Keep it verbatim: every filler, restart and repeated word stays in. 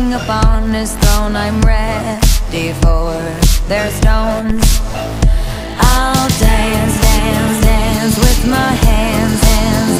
king upon his throne, I'm ready for their stones.